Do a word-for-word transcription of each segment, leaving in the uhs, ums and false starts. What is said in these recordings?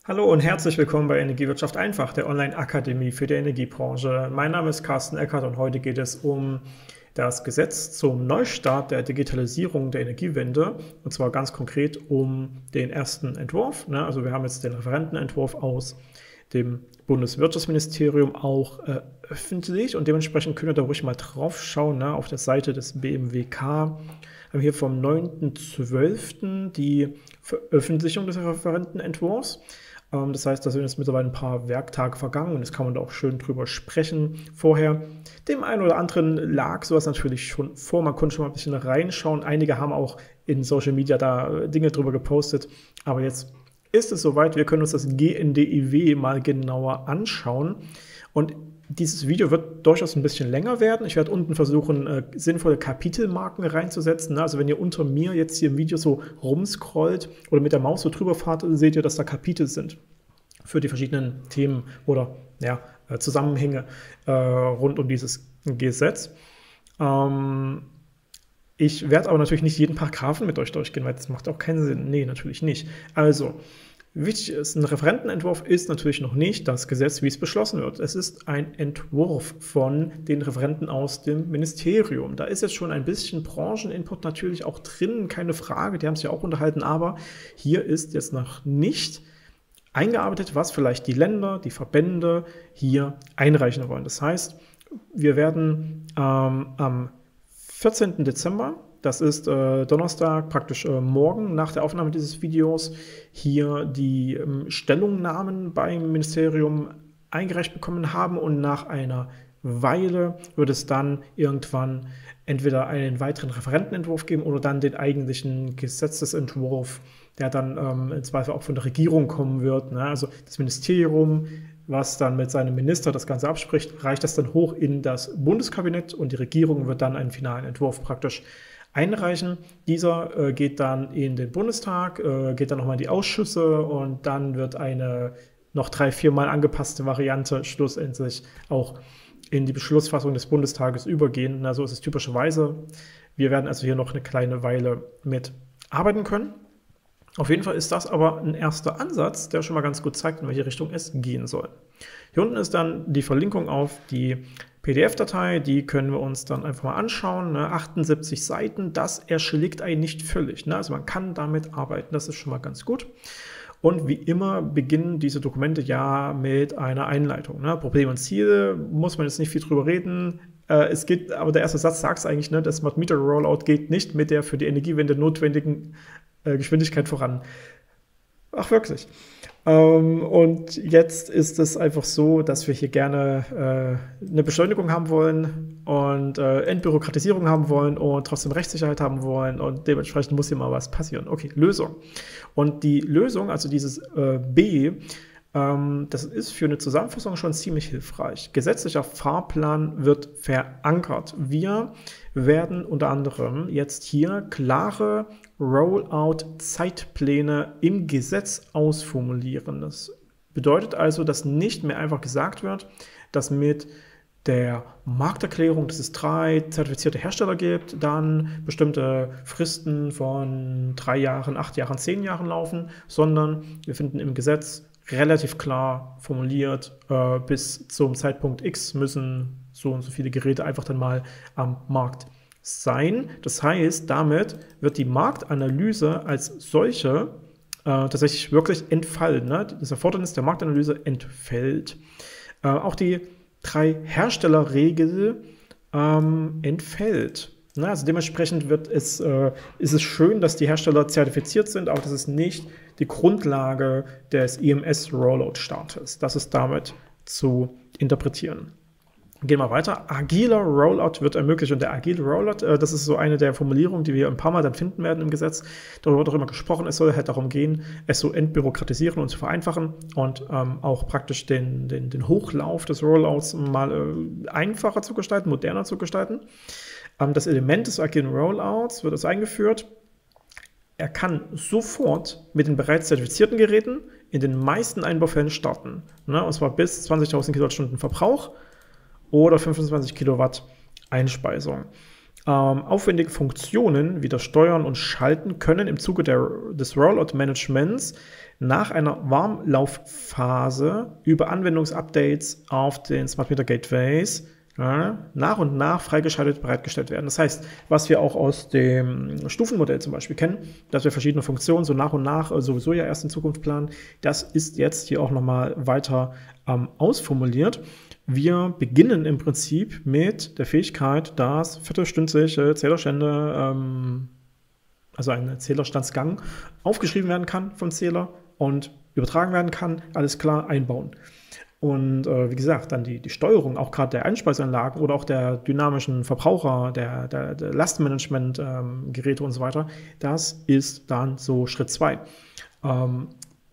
Hallo und herzlich willkommen bei Energiewirtschaft einfach, der Online-Akademie für die Energiebranche. Mein Name ist Carsten Eckert und heute geht es um das Gesetz zum Neustart der Digitalisierung der Energiewende, und zwar ganz konkret um den ersten Entwurf. Also wir haben jetzt den Referentenentwurf aus dem Bundeswirtschaftsministerium auch äh, öffentlich und dementsprechend könnt ihr da ruhig mal drauf schauen, ne, auf der Seite des B M W K. Wir haben hier vom neunten zwölften die Veröffentlichung des Referentenentwurfs. Das heißt, da sind jetzt mittlerweile ein paar Werktage vergangen und jetzt kann man da auch schön drüber sprechen. Vorher, dem einen oder anderen lag sowas natürlich schon vor, man konnte schon mal ein bisschen reinschauen. Einige haben auch in Social Media da Dinge drüber gepostet, aber jetzt ist es soweit, wir können uns das G N D I W mal genauer anschauen. Und dieses Video wird durchaus ein bisschen länger werden. Ich werde unten versuchen, äh, sinnvolle Kapitelmarken reinzusetzen. Also wenn ihr unter mir jetzt hier im Video so rumscrollt oder mit der Maus so drüber fahrt, seht ihr, dass da Kapitel sind für die verschiedenen Themen oder ja, äh, Zusammenhänge äh, rund um dieses Gesetz. Ähm, ich werde aber natürlich nicht jeden Paragraphen mit euch durchgehen, weil das macht auch keinen Sinn. Nee, natürlich nicht. Also, wichtig ist, ein Referentenentwurf ist natürlich noch nicht das Gesetz, wie es beschlossen wird. Es ist ein Entwurf von den Referenten aus dem Ministerium. Da ist jetzt schon ein bisschen Brancheninput natürlich auch drin, keine Frage, die haben sich ja auch unterhalten, aber hier ist jetzt noch nicht eingearbeitet, was vielleicht die Länder, die Verbände hier einreichen wollen. Das heißt, wir werden ähm, am vierzehnten Dezember, das ist äh, Donnerstag, praktisch äh, morgen nach der Aufnahme dieses Videos, hier die ähm, Stellungnahmen beim Ministerium eingereicht bekommen haben und nach einer Weile wird es dann irgendwann entweder einen weiteren Referentenentwurf geben oder dann den eigentlichen Gesetzesentwurf, der dann ähm, im Zweifel auch von der Regierung kommen wird. Ne? Also das Ministerium, was dann mit seinem Minister das Ganze abspricht, reicht das dann hoch in das Bundeskabinett und die Regierung wird dann einen finalen Entwurf praktisch einreichen. Dieser äh, geht dann in den Bundestag, äh, geht dann nochmal in die Ausschüsse und dann wird eine noch drei, viermal angepasste Variante schlussendlich auch in die Beschlussfassung des Bundestages übergehen. Na, so ist es typischerweise. Wir werden also hier noch eine kleine Weile mit arbeiten können. Auf jeden Fall ist das aber ein erster Ansatz, der schon mal ganz gut zeigt, in welche Richtung es gehen soll. Hier unten ist dann die Verlinkung auf die P D F-Datei, die können wir uns dann einfach mal anschauen. Ne? achtundsiebzig Seiten, das erschlägt einen nicht völlig. Ne? Also man kann damit arbeiten, das ist schon mal ganz gut. Und wie immer beginnen diese Dokumente ja mit einer Einleitung. Ne? Probleme und Ziele, muss man jetzt nicht viel drüber reden. Äh, es geht, aber der erste Satz sagt es eigentlich, ne? Das Smart Meter Rollout geht nicht mit der für die Energiewende notwendigen äh, Geschwindigkeit voran. Ach, wirklich. Ähm, und jetzt ist es einfach so, dass wir hier gerne äh, eine Beschleunigung haben wollen und äh, Entbürokratisierung haben wollen und trotzdem Rechtssicherheit haben wollen und dementsprechend muss hier mal was passieren. Okay, Lösung. Und die Lösung, also dieses äh, B, ähm, das ist für eine Zusammenfassung schon ziemlich hilfreich. Gesetzlicher Fahrplan wird verankert. Wir werden unter anderem jetzt hier klare Rollout-Zeitpläne im Gesetz ausformulieren. Das bedeutet also, dass nicht mehr einfach gesagt wird, dass mit der Markterklärung, dass es drei zertifizierte Hersteller gibt, dann bestimmte Fristen von drei Jahren, acht Jahren, zehn Jahren laufen, sondern wir finden im Gesetz relativ klar formuliert, äh, bis zum Zeitpunkt X müssen so und so viele Geräte einfach dann mal am Markt sein. Das heißt, damit wird die Marktanalyse als solche äh, tatsächlich wirklich entfallen. Ne? Das Erfordernis der Marktanalyse entfällt. Äh, auch die Drei-Hersteller-Regel ähm, entfällt. Ne? Also dementsprechend wird es, äh, ist es schön, dass die Hersteller zertifiziert sind, aber das ist nicht die Grundlage des I M S-Rollout-Startes. Das ist damit zu interpretieren. Gehen wir weiter. Agiler Rollout wird ermöglicht und der agile Rollout, äh, das ist so eine der Formulierungen, die wir ein paar Mal dann finden werden im Gesetz. Darüber wird auch immer gesprochen, es soll halt darum gehen, es so entbürokratisieren und zu vereinfachen und ähm, auch praktisch den, den, den Hochlauf des Rollouts mal äh, einfacher zu gestalten, moderner zu gestalten. Ähm, das Element des agilen Rollouts wird es eingeführt. Er kann sofort mit den bereits zertifizierten Geräten in den meisten Einbaufällen starten. Ne? Und zwar bis zwanzigtausend Kilowattstunden Verbrauch oder fünfundzwanzig Kilowatt Einspeisung. Ähm, aufwendige Funktionen wie das Steuern und Schalten können im Zuge der, des Rollout-Managements nach einer Warmlaufphase über Anwendungsupdates auf den Smart Meter Gateways ja, nach und nach freigeschaltet bereitgestellt werden. Das heißt, was wir auch aus dem Stufenmodell zum Beispiel kennen, dass wir verschiedene Funktionen so nach und nach sowieso ja erst in Zukunft planen, das ist jetzt hier auch nochmal weiter ähm, ausformuliert. Wir beginnen im Prinzip mit der Fähigkeit, dass viertelstündliche Zählerstände, ähm, also ein Zählerstandsgang, aufgeschrieben werden kann vom Zähler und übertragen werden kann, alles klar, einbauen. Und äh, wie gesagt, dann die, die Steuerung auch gerade der Einspeiseanlagen oder auch der dynamischen Verbraucher, der, der, der Lastmanagement-Geräte ähm, und so weiter, das ist dann so Schritt zwei. Ähm,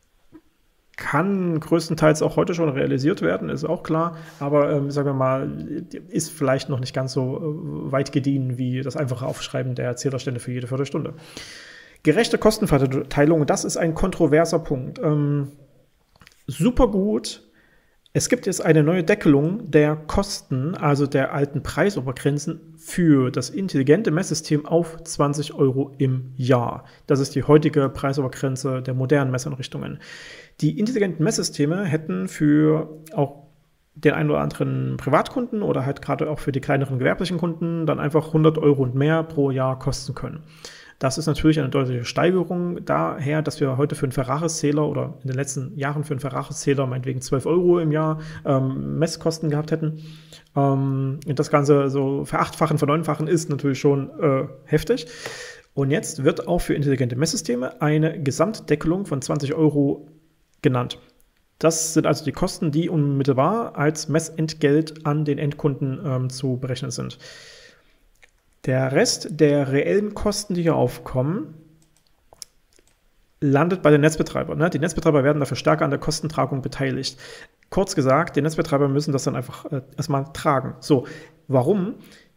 kann größtenteils auch heute schon realisiert werden, ist auch klar, aber ähm, sagen wir mal, ist vielleicht noch nicht ganz so äh, weit gediehen wie das einfache Aufschreiben der Zählerstände für jede Viertelstunde. Gerechte Kostenverteilung, das ist ein kontroverser Punkt. Ähm, super gut. Es gibt jetzt eine neue Deckelung der Kosten, also der alten Preisobergrenzen für das intelligente Messsystem auf zwanzig Euro im Jahr. Das ist die heutige Preisobergrenze der modernen Messeinrichtungen. Die intelligenten Messsysteme hätten für auch den einen oder anderen Privatkunden oder halt gerade auch für die kleineren gewerblichen Kunden dann einfach hundert Euro und mehr pro Jahr kosten können. Das ist natürlich eine deutliche Steigerung daher, dass wir heute für einen Ferraris-Zähler oder in den letzten Jahren für einen Ferraris-Zähler meinetwegen zwölf Euro im Jahr ähm, Messkosten gehabt hätten. Ähm, und das Ganze so verachtfachen, verneunfachen ist natürlich schon äh, heftig. Und jetzt wird auch für intelligente Messsysteme eine Gesamtdeckelung von zwanzig Euro genannt. Das sind also die Kosten, die unmittelbar als Messentgelt an den Endkunden ähm, zu berechnen sind. Der Rest der reellen Kosten, die hier aufkommen, landet bei den Netzbetreibern. Ne? Die Netzbetreiber werden dafür stärker an der Kostentragung beteiligt. Kurz gesagt, die Netzbetreiber müssen das dann einfach äh, erstmal tragen. So, warum?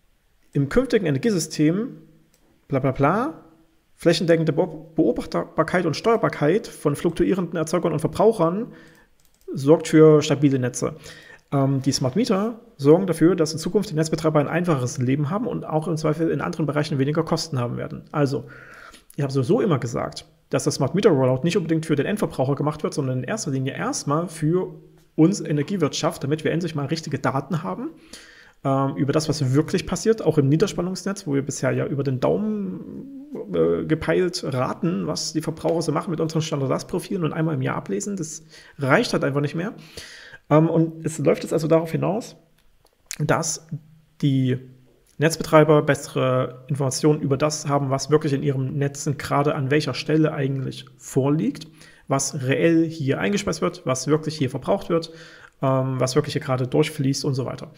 Im künftigen Energiesystem, bla bla bla, flächendeckende Beobachtbarkeit und Steuerbarkeit von fluktuierenden Erzeugern und Verbrauchern sorgt für stabile Netze. Ähm, die Smart Meter sorgen dafür, dass in Zukunft die Netzbetreiber ein einfacheres Leben haben und auch im Zweifel in anderen Bereichen weniger Kosten haben werden. Also, ich habe sowieso immer gesagt, dass das Smart Meter Rollout nicht unbedingt für den Endverbraucher gemacht wird, sondern in erster Linie erstmal für uns Energiewirtschaft, damit wir endlich mal richtige Daten haben ähm, über das, was wirklich passiert, auch im Niederspannungsnetz, wo wir bisher ja über den Daumen äh, gepeilt raten, was die Verbraucher so machen mit unseren Standardlastprofilen und einmal im Jahr ablesen. Das reicht halt einfach nicht mehr. Um, und es läuft jetzt also darauf hinaus, dass die Netzbetreiber bessere Informationen über das haben, was wirklich in ihren Netzen gerade an welcher Stelle eigentlich vorliegt, was reell hier eingespeist wird, was wirklich hier verbraucht wird, um, was wirklich hier gerade durchfließt und so weiter.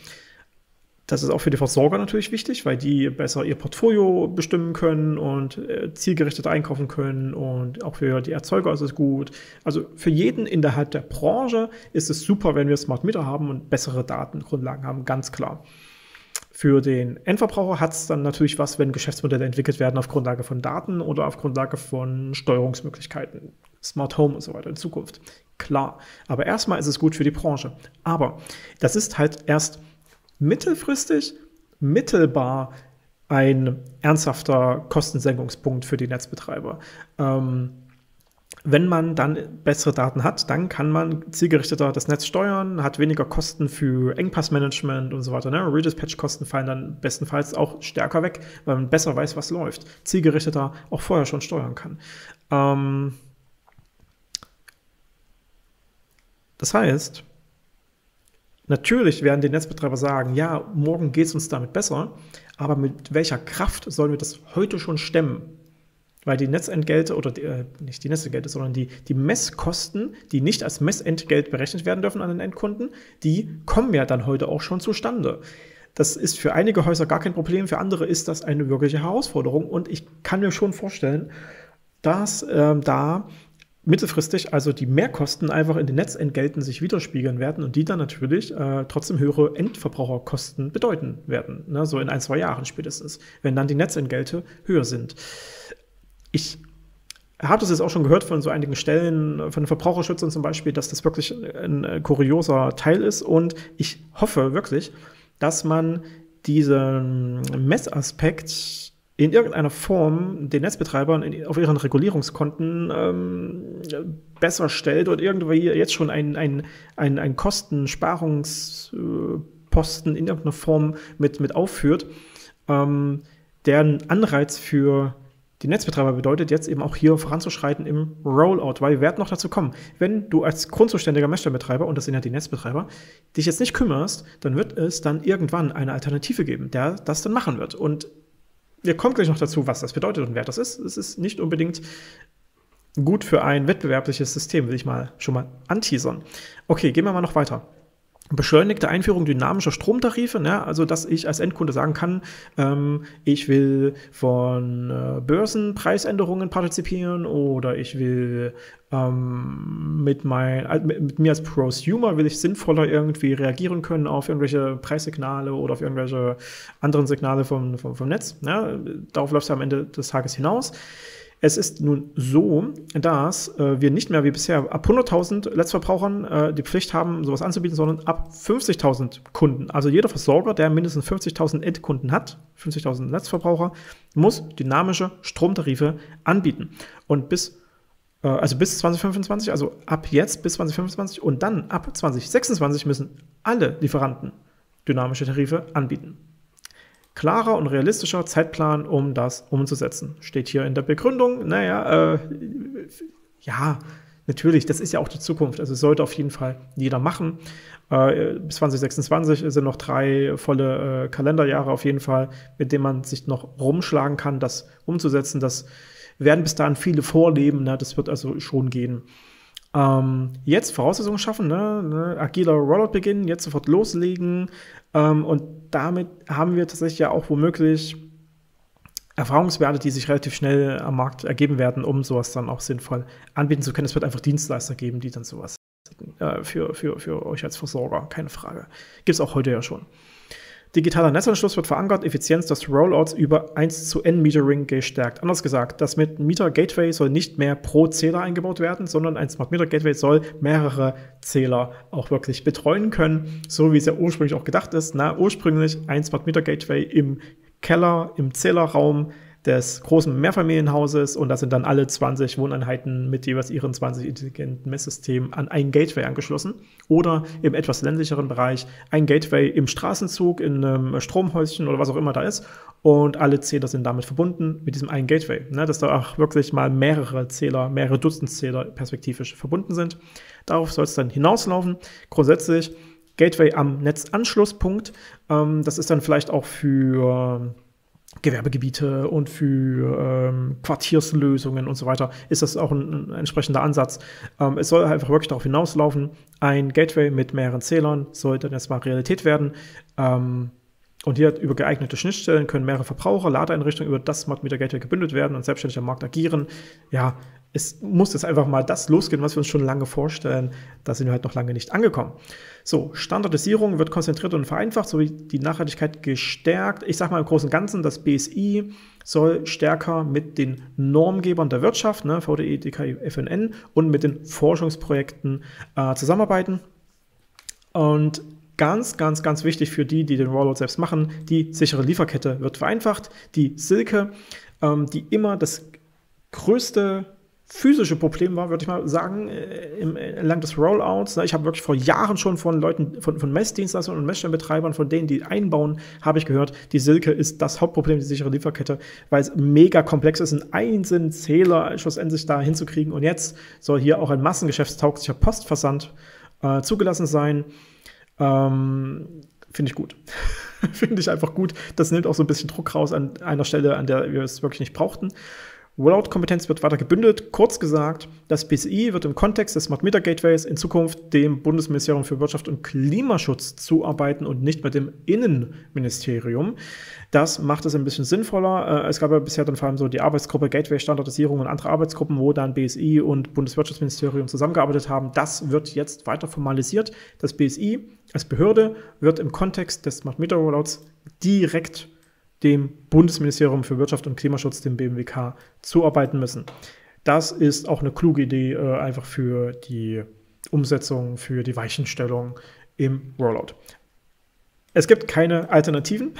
Das ist auch für die Versorger natürlich wichtig, weil die besser ihr Portfolio bestimmen können und äh, zielgerichtet einkaufen können, und auch für die Erzeuger ist es gut. Also für jeden innerhalb der Branche ist es super, wenn wir Smart Meter haben und bessere Datengrundlagen haben, ganz klar. Für den Endverbraucher hat es dann natürlich was, wenn Geschäftsmodelle entwickelt werden auf Grundlage von Daten oder auf Grundlage von Steuerungsmöglichkeiten, Smart Home und so weiter in Zukunft. Klar, aber erstmal ist es gut für die Branche. Aber das ist halt erst mittelfristig, mittelbar ein ernsthafter Kostensenkungspunkt für die Netzbetreiber. Ähm, wenn man dann bessere Daten hat, dann kann man zielgerichteter das Netz steuern, hat weniger Kosten für Engpassmanagement und so weiter. Ne? Redispatch-Kosten fallen dann bestenfalls auch stärker weg, weil man besser weiß, was läuft. Zielgerichteter auch vorher schon steuern kann. Ähm, das heißt, natürlich werden die Netzbetreiber sagen, ja, morgen geht es uns damit besser, aber mit welcher Kraft sollen wir das heute schon stemmen? Weil die Netzentgelte oder die, äh, nicht die Netzentgelte, sondern die, die Messkosten, die nicht als Messentgelt berechnet werden dürfen an den Endkunden, die kommen ja dann heute auch schon zustande. Das ist für einige Häuser gar kein Problem, für andere ist das eine wirkliche Herausforderung, und ich kann mir schon vorstellen, dass äh, da mittelfristig also die Mehrkosten einfach in den Netzentgelten sich widerspiegeln werden und die dann natürlich äh, trotzdem höhere Endverbraucherkosten bedeuten werden. Ne? So in ein, zwei Jahren spätestens, wenn dann die Netzentgelte höher sind. Ich habe das jetzt auch schon gehört von so einigen Stellen, von den Verbraucherschützern zum Beispiel, dass das wirklich ein, ein kurioser Teil ist, und ich hoffe wirklich, dass man diesen Messaspekt in irgendeiner Form den Netzbetreibern in, auf ihren Regulierungskonten ähm, besser stellt oder irgendwie jetzt schon ein, ein, ein, ein Kostensparungsposten in irgendeiner Form mit, mit aufführt, ähm, der einen Anreiz für die Netzbetreiber bedeutet, jetzt eben auch hier voranzuschreiten im Rollout, weil wir werden noch dazu kommen. Wenn du als grundzuständiger Messstellenbetreiber, und das sind ja die Netzbetreiber, dich jetzt nicht kümmerst, dann wird es dann irgendwann eine Alternative geben, der das dann machen wird. Und wir kommen gleich noch dazu, was das bedeutet und wer das ist. Es ist nicht unbedingt gut für ein wettbewerbliches System, will ich mal schon mal anteasern. Okay, gehen wir mal noch weiter. Beschleunigte Einführung dynamischer Stromtarife, ne? Also dass ich als Endkunde sagen kann, ähm, ich will von äh, Börsenpreisänderungen partizipieren oder ich will ähm, mit, mein, mit, mit mir als Prosumer will ich sinnvoller irgendwie reagieren können auf irgendwelche Preissignale oder auf irgendwelche anderen Signale vom, vom, vom Netz. Ne? Darauf läuft es am Ende des Tages hinaus. Es ist nun so, dass äh, wir nicht mehr wie bisher ab hunderttausend Letztverbrauchern äh, die Pflicht haben, sowas anzubieten, sondern ab fünfzigtausend Kunden. Also jeder Versorger, der mindestens fünfzigtausend Endkunden hat, fünfzigtausend Netzverbraucher, muss dynamische Stromtarife anbieten. Und bis, äh, also bis zwanzig fünfundzwanzig, also ab jetzt bis zwanzig fünfundzwanzig und dann ab zwanzig sechsundzwanzig müssen alle Lieferanten dynamische Tarife anbieten. Klarer und realistischer Zeitplan, um das umzusetzen. Steht hier in der Begründung. Naja, äh, ja, natürlich, das ist ja auch die Zukunft. Also sollte auf jeden Fall jeder machen. Äh, bis zwanzig sechsundzwanzig sind noch drei volle äh, Kalenderjahre auf jeden Fall, mit denen man sich noch rumschlagen kann, das umzusetzen. Das werden bis dahin viele vorleben. Ne? Das wird also schon gehen. Ähm, jetzt Voraussetzungen schaffen, ne? ne? Agiler Rollout beginnen, jetzt sofort loslegen ähm, und damit haben wir tatsächlich ja auch womöglich Erfahrungswerte, die sich relativ schnell am Markt ergeben werden, um sowas dann auch sinnvoll anbieten zu können. Es wird einfach Dienstleister geben, die dann sowas äh, für, für, für euch als Versorger, keine Frage. Gibt es auch heute ja schon. Digitaler Netzanschluss wird verankert, Effizienz des Rollouts über eins zu N Metering gestärkt. Anders gesagt, das mit Meter Gateway soll nicht mehr pro Zähler eingebaut werden, sondern ein Smart Meter Gateway soll mehrere Zähler auch wirklich betreuen können, so wie es ja ursprünglich auch gedacht ist. Na, ursprünglich ein Smart Meter Gateway im Keller, im Zählerraum des großen Mehrfamilienhauses und da sind dann alle zwanzig Wohneinheiten mit jeweils ihren zwanzig intelligenten Messsystemen an ein Gateway angeschlossen. Oder im etwas ländlicheren Bereich ein Gateway im Straßenzug, in einem Stromhäuschen oder was auch immer da ist und alle Zähler sind damit verbunden mit diesem einen Gateway. Ne, dass da auch wirklich mal mehrere Zähler, mehrere Dutzend Zähler perspektivisch verbunden sind. Darauf soll es dann hinauslaufen. Grundsätzlich Gateway am Netzanschlusspunkt. Ähm, das ist dann vielleicht auch für Gewerbegebiete und für ähm, Quartierslösungen und so weiter ist das auch ein, ein entsprechender Ansatz. Ähm, es soll einfach wirklich darauf hinauslaufen, ein Gateway mit mehreren Zählern soll dann erstmal Realität werden. Ähm, und hier über geeignete Schnittstellen können mehrere Verbraucher, Ladeeinrichtungen über das Smart Meter Gateway gebündelt werden und selbstständig am Markt agieren. Ja, es muss jetzt einfach mal das losgehen, was wir uns schon lange vorstellen. Da sind wir halt noch lange nicht angekommen. So, Standardisierung wird konzentriert und vereinfacht, sowie die Nachhaltigkeit gestärkt. Ich sage mal im Großen und Ganzen, das B S I soll stärker mit den Normgebern der Wirtschaft, ne, V D E, D K I, F N N, und mit den Forschungsprojekten äh, zusammenarbeiten. Und ganz, ganz, ganz wichtig für die, die den Rollout selbst machen, die sichere Lieferkette wird vereinfacht. Die Silke, ähm, die immer das größte physische Problem war, würde ich mal sagen, im, entlang des Rollouts. Ich habe wirklich vor Jahren schon von Leuten, von, von Messdienstleistern und Messstellenbetreibern, von denen, die einbauen, habe ich gehört, die Silke ist das Hauptproblem, die sichere Lieferkette, weil es mega komplex ist, einen einzelnen Zähler schlussendlich da hinzukriegen. Und jetzt soll hier auch ein massengeschäftstauglicher Postversand äh, zugelassen sein. Ähm, Finde ich gut. Finde ich einfach gut. Das nimmt auch so ein bisschen Druck raus an einer Stelle, an der wir es wirklich nicht brauchten. Rollout-Kompetenz wird weiter gebündelt. Kurz gesagt, das B S I wird im Kontext des Smart Meter Gateways in Zukunft dem Bundesministerium für Wirtschaft und Klimaschutz zuarbeiten und nicht mit dem Innenministerium. Das macht es ein bisschen sinnvoller. Es gab ja bisher dann vor allem so die Arbeitsgruppe Gateway-Standardisierung und andere Arbeitsgruppen, wo dann B S I und Bundeswirtschaftsministerium zusammengearbeitet haben. Das wird jetzt weiter formalisiert. Das B S I als Behörde wird im Kontext des Smart Meter Rollouts direkt dem Bundesministerium für Wirtschaft und Klimaschutz, dem B M W K, zuarbeiten müssen. Das ist auch eine kluge Idee, äh, einfach für die Umsetzung, für die Weichenstellung im Rollout. Es gibt keine Alternativen.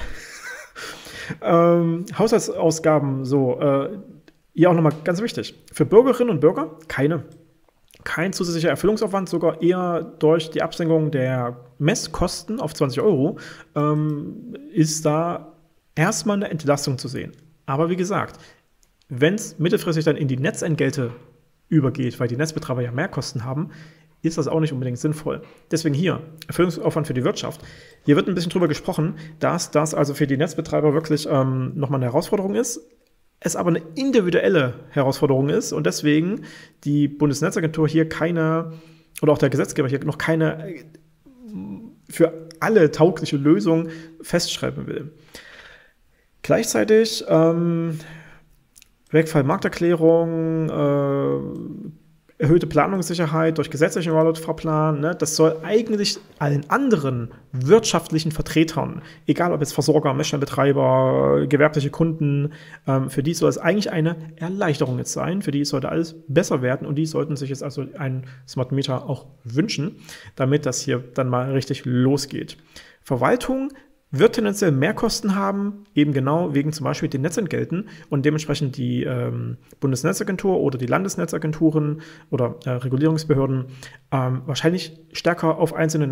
ähm, Haushaltsausgaben, so, äh, hier auch nochmal ganz wichtig. Für Bürgerinnen und Bürger keine. Kein zusätzlicher Erfüllungsaufwand, sogar eher durch die Absenkung der Messkosten auf zwanzig Euro ähm, ist da erstmal eine Entlastung zu sehen. Aber wie gesagt, wenn es mittelfristig dann in die Netzentgelte übergeht, weil die Netzbetreiber ja mehr Kosten haben, ist das auch nicht unbedingt sinnvoll. Deswegen hier, Erfüllungsaufwand für die Wirtschaft. Hier wird ein bisschen drüber gesprochen, dass das also für die Netzbetreiber wirklich ähm, nochmal eine Herausforderung ist, es aber eine individuelle Herausforderung ist und deswegen die Bundesnetzagentur hier keine, oder auch der Gesetzgeber hier noch keine für alle taugliche Lösung festschreiben will. Gleichzeitig ähm, Wegfall-Markterklärung, äh, erhöhte Planungssicherheit durch gesetzlichen Rollout-Fahrplan, ne, das soll eigentlich allen anderen wirtschaftlichen Vertretern, egal ob jetzt Versorger, Messstellenbetreiber, gewerbliche Kunden, ähm, für die soll es eigentlich eine Erleichterung jetzt sein, für die sollte alles besser werden und die sollten sich jetzt also einen Smart Meter auch wünschen, damit das hier dann mal richtig losgeht. Verwaltung wird tendenziell mehr Kosten haben, eben genau wegen zum Beispiel den Netzentgelten und dementsprechend die ähm, Bundesnetzagentur oder die Landesnetzagenturen oder äh, Regulierungsbehörden ähm, wahrscheinlich stärker auf einzelne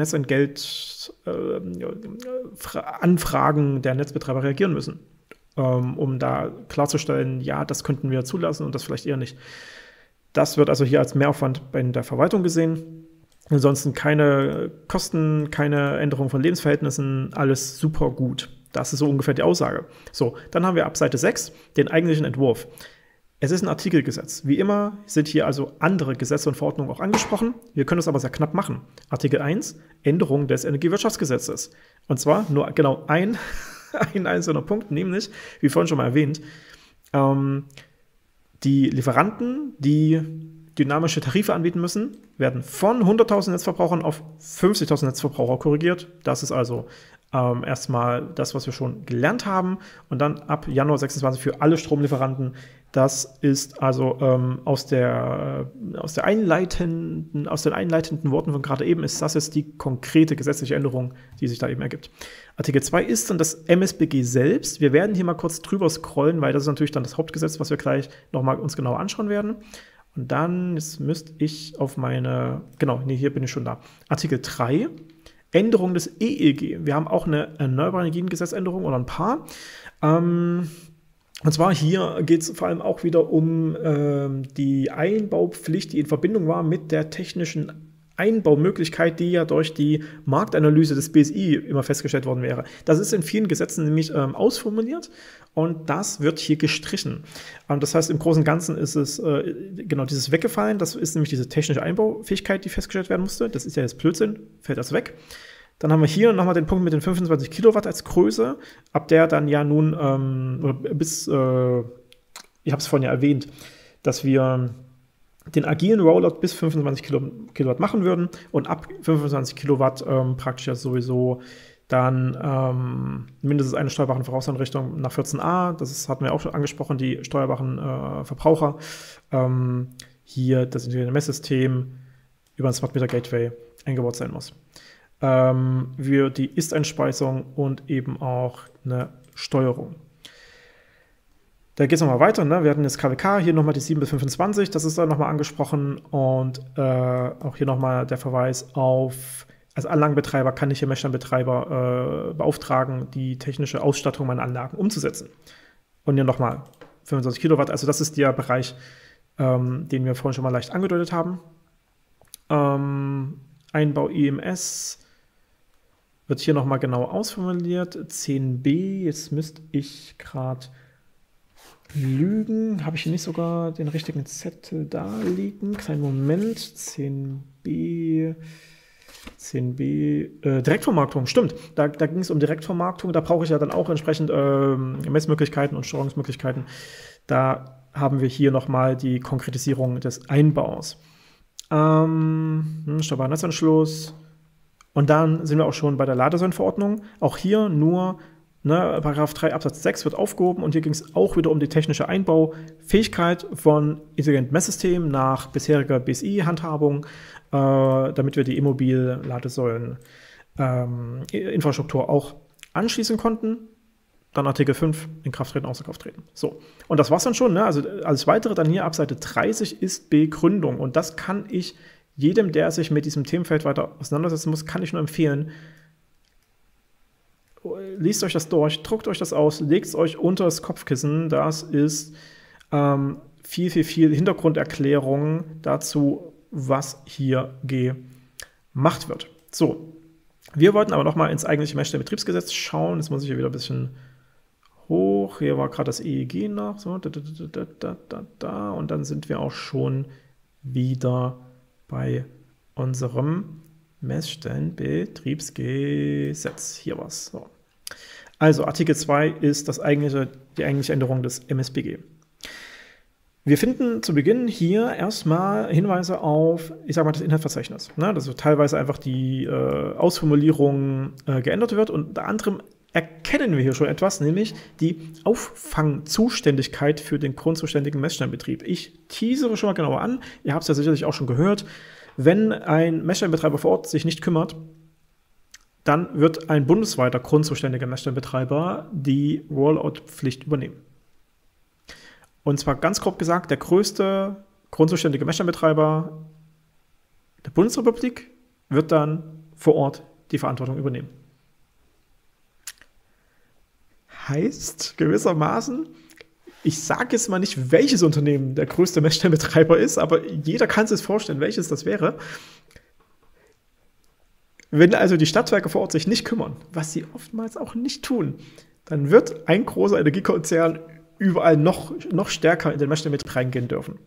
Netzentgelt-Anfragen äh, der Netzbetreiber reagieren müssen, ähm, um da klarzustellen, ja, das könnten wir zulassen und das vielleicht eher nicht. Das wird also hier als Mehraufwand bei der Verwaltung gesehen. Ansonsten keine Kosten, keine Änderung von Lebensverhältnissen, alles super gut. Das ist so ungefähr die Aussage. So, dann haben wir ab Seite sechs den eigentlichen Entwurf. Es ist ein Artikelgesetz. Wie immer sind hier also andere Gesetze und Verordnungen auch angesprochen. Wir können es aber sehr knapp machen. Artikel eins, Änderung des Energiewirtschaftsgesetzes. Und zwar nur genau ein, ein einzelner Punkt, nämlich, wie vorhin schon mal erwähnt, ähm, die Lieferanten, die dynamische Tarife anbieten müssen, werden von hunderttausend Netzverbrauchern auf fünfzigtausend Netzverbraucher korrigiert. Das ist also ähm, erstmal das, was wir schon gelernt haben. Und dann ab Januar sechsundzwanzig für alle Stromlieferanten. Das ist also ähm, aus, der, äh, aus, der einleitenden, aus den einleitenden Worten von gerade eben, ist das jetzt die konkrete gesetzliche Änderung, die sich da eben ergibt. Artikel zwei ist dann das M S B G selbst. Wir werden hier mal kurz drüber scrollen, weil das ist natürlich dann das Hauptgesetz, was wir gleich nochmal uns genauer anschauen werden. Und dann, jetzt müsste ich auf meine, genau, nee, hier bin ich schon da. Artikel drei, Änderung des E E G. Wir haben auch eine Erneuerbare Energien-Gesetzänderung oder ein paar. Ähm, und zwar hier geht es vor allem auch wieder um ähm, die Einbaupflicht, die in Verbindung war mit der technischen Einbaumöglichkeit, die ja durch die Marktanalyse des B S I immer festgestellt worden wäre. Das ist in vielen Gesetzen nämlich ähm, ausformuliert und das wird hier gestrichen. Ähm, das heißt, im Großen und Ganzen ist es äh, genau dieses weggefallen. Das ist nämlich diese technische Einbaufähigkeit, die festgestellt werden musste. Das ist ja jetzt Blödsinn, fällt das weg. Dann haben wir hier nochmal den Punkt mit den fünfundzwanzig Kilowatt als Größe, ab der dann ja nun ähm, bis, äh, ich habe es vorhin ja erwähnt, dass wir den agilen Rollout bis fünfundzwanzig Kilowatt machen würden und ab fünfundzwanzig Kilowatt ähm, praktisch ja sowieso dann ähm, mindestens eine steuerbare Vorauseinrichtung nach vierzehn a, das ist, hatten wir auch schon angesprochen, die steuerbaren äh, Verbraucher, ähm, hier das integrierte Messsystem über ein Smart Meter Gateway eingebaut sein muss. Ähm, wir die Ist-Einspeisung und eben auch eine Steuerung. Da geht es nochmal weiter, ne? Wir hatten jetzt K W K, hier nochmal die sieben bis fünfundzwanzig, das ist da nochmal angesprochen und äh, auch hier nochmal der Verweis auf, als Anlagenbetreiber kann ich hier Messstellenbetreiber äh, beauftragen, die technische Ausstattung meiner Anlagen umzusetzen. Und hier nochmal fünfundzwanzig Kilowatt, also das ist der Bereich, ähm, den wir vorhin schon mal leicht angedeutet haben. Ähm, Einbau I M S wird hier nochmal genau ausformuliert, zehn b, jetzt müsste ich gerade lügen, habe ich hier nicht sogar den richtigen Zettel da liegen? Kleinen Moment, zehn b, zehn b, äh, Direktvermarktung, stimmt, da, da ging es um Direktvermarktung, da brauche ich ja dann auch entsprechend äh, Messmöglichkeiten und Steuerungsmöglichkeiten. Da haben wir hier nochmal die Konkretisierung des Einbaus. Ähm, steuerbarer Netzanschluss. Und dann sind wir auch schon bei der Ladesäulenverordnung. Auch hier nur Ne, Paragraph drei Absatz sechs wird aufgehoben und hier ging es auch wieder um die technische Einbaufähigkeit von intelligenten Messsystemen nach bisheriger B S I-Handhabung, äh, damit wir die E-Mobil-Ladesäulen ähm, Infrastruktur auch anschließen konnten. Dann Artikel fünf, in Kraft treten, außer Kraft treten. So, und das war's dann schon. Ne? Also alles Weitere dann hier ab Seite dreißig ist Begründung. Und das kann ich jedem, der sich mit diesem Themenfeld weiter auseinandersetzen muss, kann ich nur empfehlen. Liest euch das durch, druckt euch das aus, legt es euch unter das Kopfkissen. Das ist ähm, viel, viel, viel Hintergrunderklärung dazu, was hier gemacht wird. So, wir wollten aber noch mal ins eigentliche Messstellenbetriebsgesetz schauen. Jetzt muss ich hier wieder ein bisschen hoch. Hier war gerade das E E G noch. So, da, da, da, da, da, da. Und dann sind wir auch schon wieder bei unserem Messstellenbetriebsgesetz. Hier was. So. Also Artikel zwei ist das eigentliche, die eigentliche Änderung des M S B G. Wir finden zu Beginn hier erstmal Hinweise auf, ich sage mal, das Inhaltsverzeichnis. Ne? Dass teilweise einfach die äh, Ausformulierung äh, geändert wird und unter anderem erkennen wir hier schon etwas, nämlich die Auffangzuständigkeit für den grundzuständigen Messstellenbetrieb. Ich teasere schon mal genauer an, ihr habt es ja sicherlich auch schon gehört, wenn ein Messstellenbetreiber vor Ort sich nicht kümmert, dann wird ein bundesweiter grundzuständiger Messstellenbetreiber die Rollout-Pflicht übernehmen. Und zwar ganz grob gesagt, der größte grundzuständige Messstellenbetreiber der Bundesrepublik wird dann vor Ort die Verantwortung übernehmen. Heißt gewissermaßen, ich sage jetzt mal nicht, welches Unternehmen der größte Messstellenbetreiber ist, aber jeder kann sich vorstellen, welches das wäre. Wenn also die Stadtwerke vor Ort sich nicht kümmern, was sie oftmals auch nicht tun, dann wird ein großer Energiekonzern überall noch, noch stärker in den Messstellenbetrieb reingehen dürfen.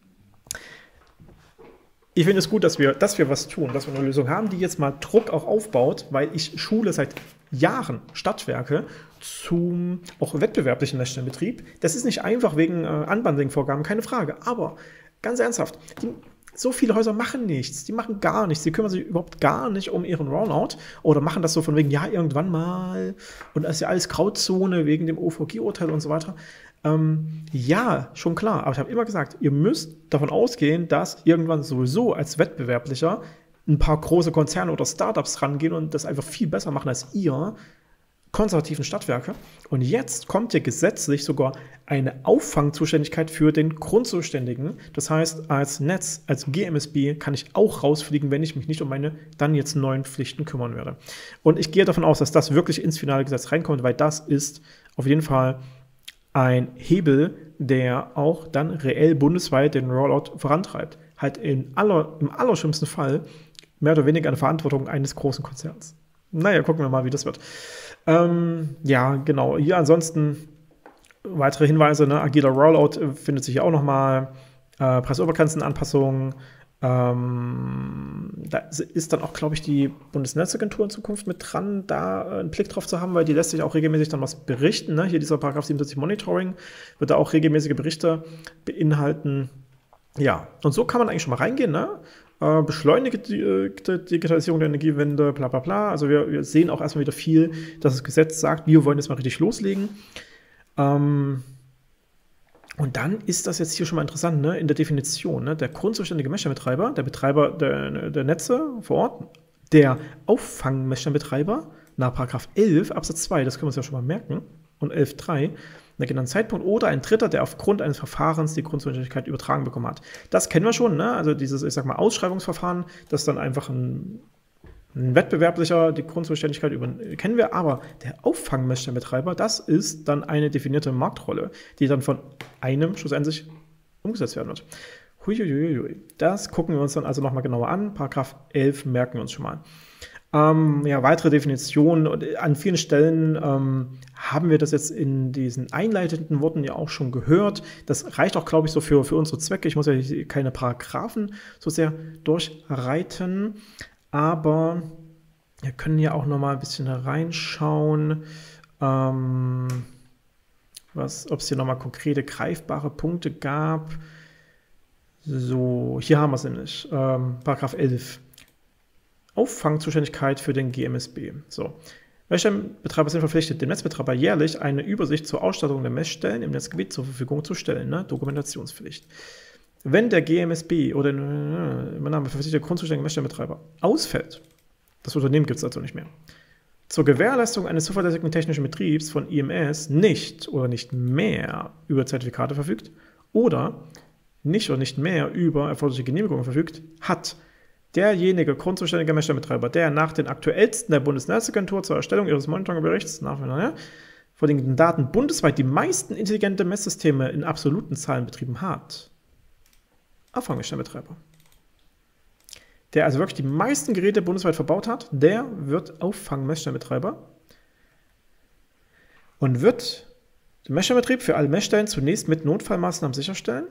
Ich finde es gut, dass wir, dass wir was tun, dass wir eine Lösung haben, die jetzt mal Druck auch aufbaut, weil ich schule seit Jahren Stadtwerke zum auch wettbewerblichen Messstellenbetrieb. Das ist nicht einfach wegen äh, Unbundling-Vorgaben, keine Frage, aber ganz ernsthaft, die, so viele Häuser machen nichts, die machen gar nichts, die kümmern sich überhaupt gar nicht um ihren Rollout oder machen das so von wegen, ja, irgendwann mal und das ist ja alles Grauzone wegen dem O V G-Urteil und so weiter. Ähm, ja, schon klar, aber ich habe immer gesagt, ihr müsst davon ausgehen, dass irgendwann sowieso als Wettbewerblicher ein paar große Konzerne oder Startups rangehen und das einfach viel besser machen als ihr konservativen Stadtwerke. Und jetzt kommt hier gesetzlich sogar eine Auffangzuständigkeit für den Grundzuständigen. Das heißt, als Netz, als G M S B kann ich auch rausfliegen, wenn ich mich nicht um meine dann jetzt neuen Pflichten kümmern werde. Und ich gehe davon aus, dass das wirklich ins finale Gesetz reinkommt, weil das ist auf jeden Fall ein Hebel, der auch dann reell bundesweit den Rollout vorantreibt. Halt in aller, im allerschlimmsten Fall mehr oder weniger eine Verantwortung eines großen Konzerns. Naja, gucken wir mal, wie das wird. Ähm, ja, genau. Hier ansonsten weitere Hinweise. Ne? Agiler Rollout äh, findet sich hier auch nochmal. Äh, Preisobergrenzenanpassungen. Ähm, da ist dann auch, glaube ich, die Bundesnetzagentur in Zukunft mit dran, da äh, einen Blick drauf zu haben, weil die lässt sich auch regelmäßig dann was berichten. Ne? Hier dieser Paragraph siebenundsiebzig Monitoring wird da auch regelmäßige Berichte beinhalten. Ja, und so kann man eigentlich schon mal reingehen, ne? Äh, beschleunigte Digitalisierung der Energiewende, bla bla bla. Also wir, wir sehen auch erstmal wieder viel, dass das Gesetz sagt, wir wollen jetzt mal richtig loslegen. Ähm, und dann ist das jetzt hier schon mal interessant, ne? In der Definition. Ne? Der grundzuständige Messstellenbetreiber, der Betreiber der, der Netze vor Ort, der Auffangmessstellenbetreiber nach Paragraph elf Absatz zwei, das können wir uns ja schon mal merken, und elf Absatz drei, einen genannten Zeitpunkt oder ein Dritter, der aufgrund eines Verfahrens die Grundzuständigkeit übertragen bekommen hat. Das kennen wir schon, ne? Also dieses, ich sag mal, Ausschreibungsverfahren, das dann einfach ein, ein wettbewerblicher die Grundzuständigkeit über, kennen wir, aber der Auffangmessstellenbetreiber, das ist dann eine definierte Marktrolle, die dann von einem schlussendlich umgesetzt werden wird. Huiuiuiui. Das gucken wir uns dann also nochmal genauer an. Paragraph elf merken wir uns schon mal. Ähm, ja, weitere Definitionen. Und an vielen Stellen ähm, haben wir das jetzt in diesen einleitenden Worten ja auch schon gehört. Das reicht auch, glaube ich, so für, für unsere Zwecke. Ich muss ja keine Paragraphen so sehr durchreiten, aber wir können ja auch noch mal ein bisschen reinschauen, ähm, was, ob es hier noch mal konkrete, greifbare Punkte gab. So, hier haben wir es nämlich. Ähm, Paragraph elf. Auffangzuständigkeit für den G M S B. So. Messstellenbetreiber sind verpflichtet, dem Netzbetreiber jährlich eine Übersicht zur Ausstattung der Messstellen im Netzgebiet zur Verfügung zu stellen. Ne? Dokumentationspflicht. Wenn der G M S B oder äh, mein Name verpflichtete grundzuständige Messstellenbetreiber ausfällt, Das Unternehmen gibt es also nicht mehr. Zur Gewährleistung eines zuverlässigen technischen Betriebs von I M S nicht oder nicht mehr über Zertifikate verfügt oder nicht oder nicht mehr über erforderliche Genehmigungen verfügt, hat derjenige grundzuständige Messstellenbetreiber, der nach den aktuellsten der Bundesnetzagentur zur Erstellung ihres Monitoringberichts nach vorliegenden Daten bundesweit die meisten intelligente Messsysteme in absoluten Zahlen betrieben hat. Auffangmessstellenbetreiber. Der also wirklich die meisten Geräte bundesweit verbaut hat, der wird Auffangmessstellenbetreiber und wird den Messstellenbetrieb für alle Messstellen zunächst mit Notfallmaßnahmen sicherstellen.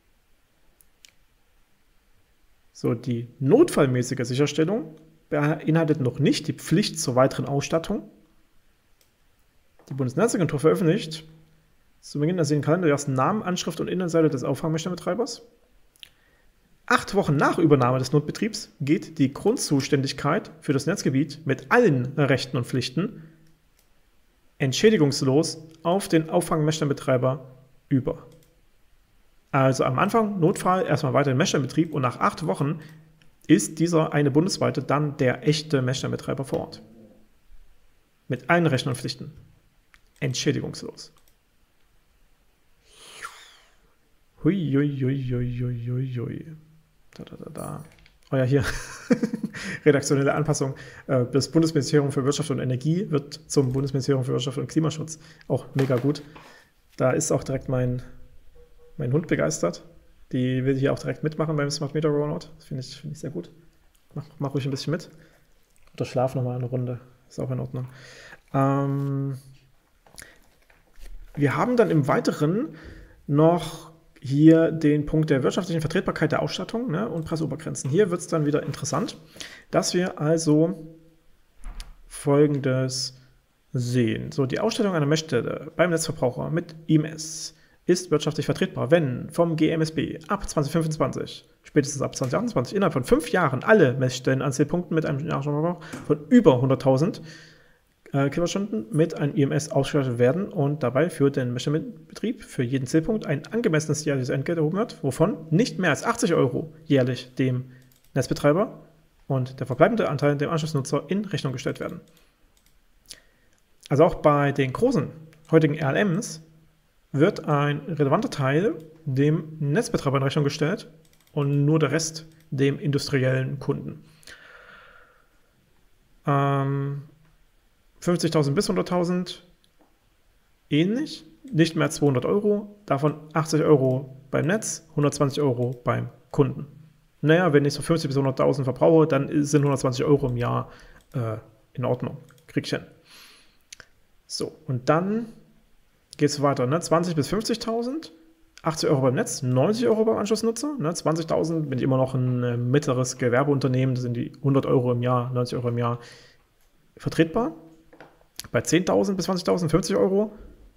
So, die notfallmäßige Sicherstellung beinhaltet noch nicht die Pflicht zur weiteren Ausstattung. Die Bundesnetzagentur veröffentlicht zu Beginn des Kalenders Namen, Anschrift und Internetseite des Auffangmessstellenbetreibers. Acht Wochen nach Übernahme des Notbetriebs geht die Grundzuständigkeit für das Netzgebiet mit allen Rechten und Pflichten entschädigungslos auf den Auffangmessstellenbetreiber über. Also am Anfang Notfall, erstmal weiter in Messstellenbetrieb und nach acht Wochen ist dieser eine bundesweite dann der echte Messstellenbetreiber vor Ort. Mit allen Rechten und Pflichten. Entschädigungslos. Hui, hui, hui, hui, hui, hui, hui. Da, da, da, da. Oh ja, hier. Redaktionelle Anpassung. Das Bundesministerium für Wirtschaft und Energie wird zum Bundesministerium für Wirtschaft und Klimaschutz. Auch mega gut. Da ist auch direkt mein, mein Hund begeistert. Die will hier auch direkt mitmachen beim Smart Meter Rollout. Das finde ich, find ich sehr gut. Mach, mach ruhig ein bisschen mit. Oder schlaf nochmal eine Runde. Ist auch in Ordnung. Ähm, wir haben dann im Weiteren noch hier den Punkt der wirtschaftlichen Vertretbarkeit der Ausstattung, ne, und Preisobergrenzen. Hier wird es dann wieder interessant, dass wir also Folgendes sehen. So, die Ausstattung einer Messstelle beim Netzverbraucher mit I M S ist wirtschaftlich vertretbar, wenn vom G M S B ab zwanzig fünfundzwanzig, spätestens ab zwanzig achtundzwanzig, innerhalb von fünf Jahren alle Messstellen an Zielpunkten mit einem Jahresverbrauch von über hunderttausend äh, Kilowattstunden mit einem I M S ausgestattet werden und dabei für den Messstellenbetrieb für jeden Zielpunkt ein angemessenes jährliches Entgelt erhoben wird, wovon nicht mehr als achtzig Euro jährlich dem Netzbetreiber und der verbleibende Anteil dem Anschlussnutzer in Rechnung gestellt werden. Also auch bei den großen heutigen R L Ms wird ein relevanter Teil dem Netzbetreiber in Rechnung gestellt und nur der Rest dem industriellen Kunden. Ähm, fünfzigtausend bis hunderttausend ähnlich, nicht mehr zweihundert Euro, davon achtzig Euro beim Netz, hundertzwanzig Euro beim Kunden. Naja, wenn ich so fünfzig bis hunderttausend verbrauche, dann sind hundertzwanzig Euro im Jahr äh, in Ordnung. Krieg ich hin. So, und dann geht es weiter, ne? zwanzig bis fünfzigtausend, achtzig Euro beim Netz, neunzig Euro beim Anschlussnutzer, ne? zwanzigtausend bin ich immer noch ein äh, mittleres Gewerbeunternehmen, das sind die hundert Euro im Jahr, neunzig Euro im Jahr vertretbar. Bei zehntausend bis zwanzigtausend fünfzig Euro,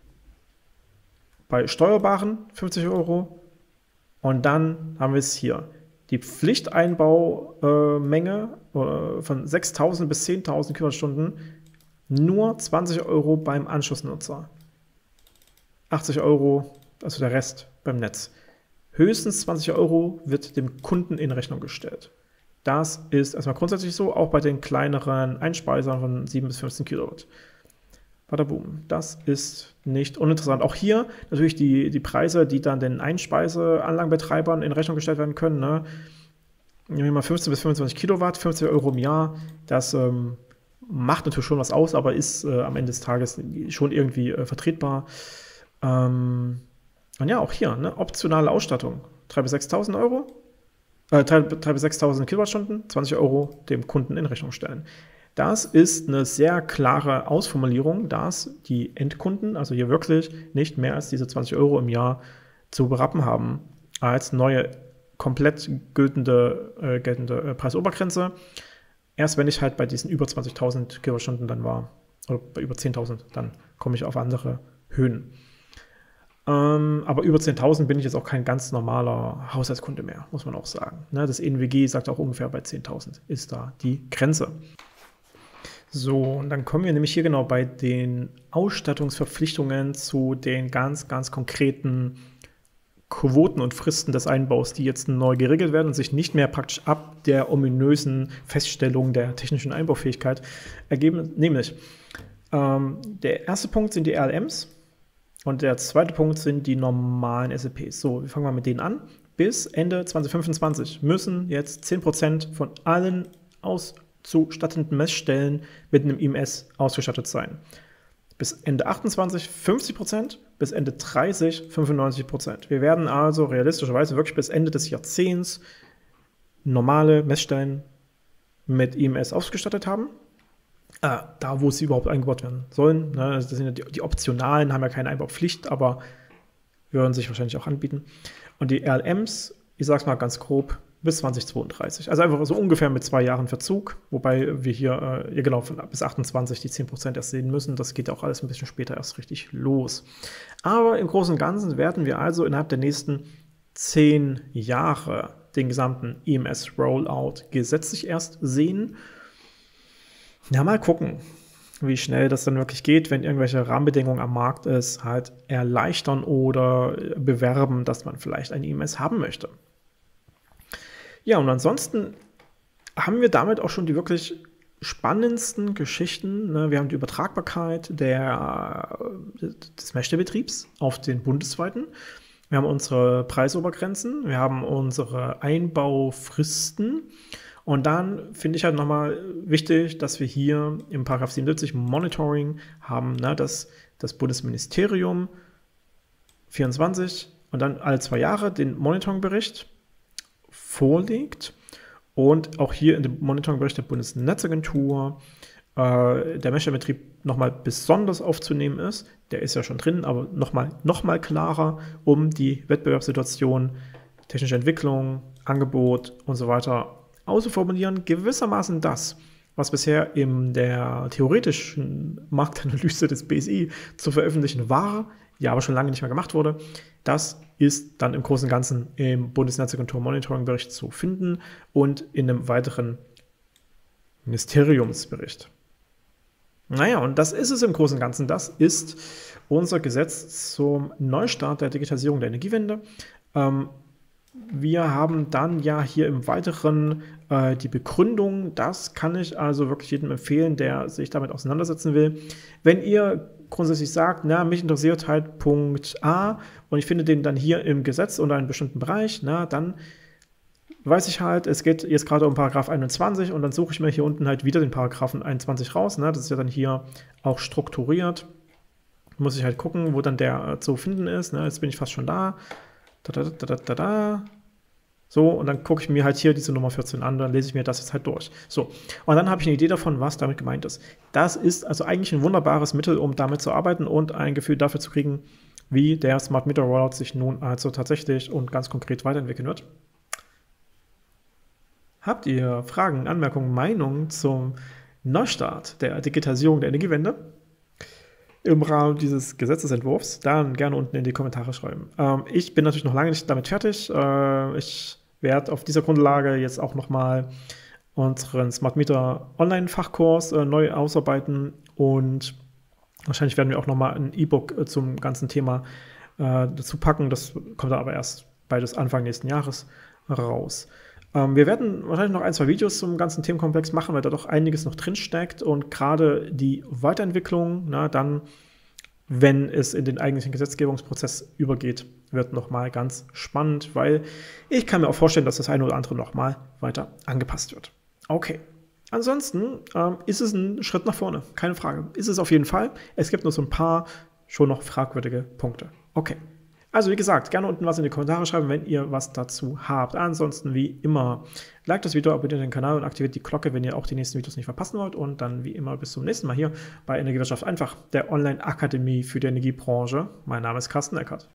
bei Steuerbaren fünfzig Euro und dann haben wir es hier. Die Pflichteinbaumenge äh, von sechstausend bis zehntausend Kilowattstunden, nur zwanzig Euro beim Anschlussnutzer. achtzig Euro, also der Rest beim Netz. Höchstens zwanzig Euro wird dem Kunden in Rechnung gestellt. Das ist erstmal grundsätzlich so, auch bei den kleineren Einspeisern von sieben bis fünfzehn Kilowatt. Badaboom. Das ist nicht uninteressant. Auch hier natürlich die, die Preise, die dann den Einspeiseanlagenbetreibern in Rechnung gestellt werden können. Ne? Nehmen wir mal fünfzehn bis fünfundzwanzig Kilowatt, fünfzig Euro im Jahr. Das ähm, macht natürlich schon was aus, aber ist äh, am Ende des Tages schon irgendwie äh, vertretbar. Ähm, und ja, auch hier, ne? Optionale Ausstattung. dreitausend bis sechstausend Euro. Äh, dreitausend bis sechstausend Kilowattstunden, zwanzig Euro dem Kunden in Rechnung stellen. Das ist eine sehr klare Ausformulierung, dass die Endkunden, also hier wirklich nicht mehr als diese zwanzig Euro im Jahr zu berappen haben, als neue, komplett geltende, äh, geltende äh, Preisobergrenze. Erst wenn ich halt bei diesen über zwanzigtausend Kilowattstunden dann war, oder bei über zehntausend, dann komme ich auf andere Höhen. Ähm, aber über zehntausend bin ich jetzt auch kein ganz normaler Haushaltskunde mehr, muss man auch sagen. Ne, das E N W G sagt auch ungefähr bei zehntausend ist da die Grenze. So, und dann kommen wir nämlich hier genau bei den Ausstattungsverpflichtungen zu den ganz, ganz konkreten Quoten und Fristen des Einbaus, die jetzt neu geregelt werden und sich nicht mehr praktisch ab der ominösen Feststellung der technischen Einbaufähigkeit ergeben. Nämlich, ähm, der erste Punkt sind die R L Ms und der zweite Punkt sind die normalen S E Ps. So, wir fangen mal mit denen an. Bis Ende zwanzig fünfundzwanzig müssen jetzt zehn Prozent von allen auszustattenden Messstellen mit einem I M S ausgestattet sein. Bis Ende achtundzwanzig fünfzig Prozent, bis Ende dreißig fünfundneunzig Prozent. Wir werden also realistischerweise wirklich bis Ende des Jahrzehnts normale Messstellen mit I M S ausgestattet haben. Äh, da, wo sie überhaupt eingebaut werden sollen. Ne? Das sind ja die, die optionalen, haben ja keine Einbaupflicht, aber würden sich wahrscheinlich auch anbieten. Und die R L Ms, ich sage es mal ganz grob, bis zwanzig zweiunddreißig. Also einfach so ungefähr mit zwei Jahren Verzug, wobei wir hier äh, genau von bis achtundzwanzig die zehn Prozent erst sehen müssen. Das geht auch alles ein bisschen später erst richtig los. Aber im Großen und Ganzen werden wir also innerhalb der nächsten zehn Jahre den gesamten I M S-Rollout gesetzlich erst sehen. Ja, mal gucken, wie schnell das dann wirklich geht, wenn irgendwelche Rahmenbedingungen am Markt ist, halt erleichtern oder bewerben, dass man vielleicht ein I M S haben möchte. Ja, und ansonsten haben wir damit auch schon die wirklich spannendsten Geschichten. Ne? Wir haben die Übertragbarkeit der, des Messstellbetriebs auf den bundesweiten. Wir haben unsere Preisobergrenzen, wir haben unsere Einbaufristen. Und dann finde ich halt nochmal wichtig, dass wir hier im Paragraph siebenundsiebzig Monitoring haben, ne, dass das Bundesministerium vierundzwanzig und dann alle zwei Jahre den Monitoringbericht vorlegt und auch hier in dem Monitoringbericht der Bundesnetzagentur äh, der Messstellbetrieb nochmal besonders aufzunehmen ist. Der ist ja schon drin, aber nochmal noch mal klarer, um die Wettbewerbssituation, technische Entwicklung, Angebot und so weiter auszuformulieren, gewissermaßen das, was bisher in der theoretischen Marktanalyse des B S I zu veröffentlichen war, ja aber schon lange nicht mehr gemacht wurde, das ist dann im Großen und Ganzen im Bundesnetzagentur Monitoringbericht zu finden und in einem weiteren Ministeriumsbericht. Naja, und das ist es im Großen und Ganzen. Das ist unser Gesetz zum Neustart der Digitalisierung der Energiewende. Ähm, Wir haben dann ja hier im Weiteren äh, die Begründung. Das kann ich also wirklich jedem empfehlen, der sich damit auseinandersetzen will. Wenn ihr grundsätzlich sagt, na, mich interessiert halt Punkt A und ich finde den dann hier im Gesetz unter einem bestimmten Bereich, na, dann weiß ich halt, es geht jetzt gerade um Paragraph einundzwanzig und dann suche ich mir hier unten halt wieder den Paragraphen einundzwanzig raus. Ne? Das ist ja dann hier auch strukturiert. Muss ich halt gucken, wo dann der äh, zu finden ist. Ne? Jetzt bin ich fast schon da. Da, da, da, da, da, da. So, und dann gucke ich mir halt hier diese Nummer vierzehn an, dann lese ich mir das jetzt halt durch. So, und dann habe ich eine Idee davon, was damit gemeint ist. Das ist also eigentlich ein wunderbares Mittel, um damit zu arbeiten und ein Gefühl dafür zu kriegen, wie der Smart Meter Rollout sich nun also tatsächlich und ganz konkret weiterentwickeln wird. Habt ihr Fragen, Anmerkungen, Meinungen zum Neustart der Digitalisierung der Energiewende im Rahmen dieses Gesetzesentwurfs, dann gerne unten in die Kommentare schreiben. Ähm, ich bin natürlich noch lange nicht damit fertig. Äh, ich werde auf dieser Grundlage jetzt auch nochmal unseren Smart Meter Online-Fachkurs äh, neu ausarbeiten und wahrscheinlich werden wir auch nochmal ein E-Book äh, zum ganzen Thema äh, dazu packen. Das kommt dann aber erst beides Anfang nächsten Jahres raus. Ähm, wir werden wahrscheinlich noch ein, zwei Videos zum ganzen Themenkomplex machen, weil da doch einiges noch drin steckt und gerade die Weiterentwicklung, na, dann, wenn es in den eigentlichen Gesetzgebungsprozess übergeht, wird nochmal ganz spannend, weil ich kann mir auch vorstellen, dass das eine oder andere nochmal weiter angepasst wird. Okay. Ansonsten ähm, ist es ein Schritt nach vorne, keine Frage. Ist es auf jeden Fall. Es gibt nur so ein paar schon noch fragwürdige Punkte. Okay. Also wie gesagt, gerne unten was in die Kommentare schreiben, wenn ihr was dazu habt. Ansonsten wie immer, liked das Video, abonniert den Kanal und aktiviert die Glocke, wenn ihr auch die nächsten Videos nicht verpassen wollt. Und dann wie immer bis zum nächsten Mal hier bei Energiewirtschaft einfach, der Online-Akademie für die Energiebranche. Mein Name ist Carsten Eckert.